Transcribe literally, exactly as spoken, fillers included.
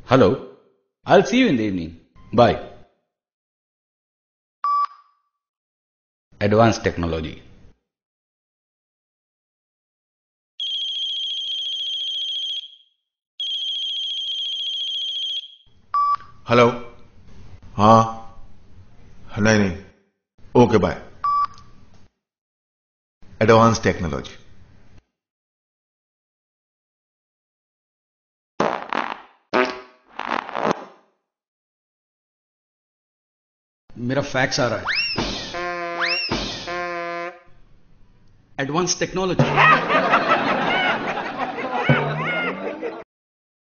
Hello. I'll see you in the evening. Bye. Advanced technology. Hello. हाँ. नहीं नहीं. Okay bye. Advance technology. मेरा fax आ रहा है. Advance technology.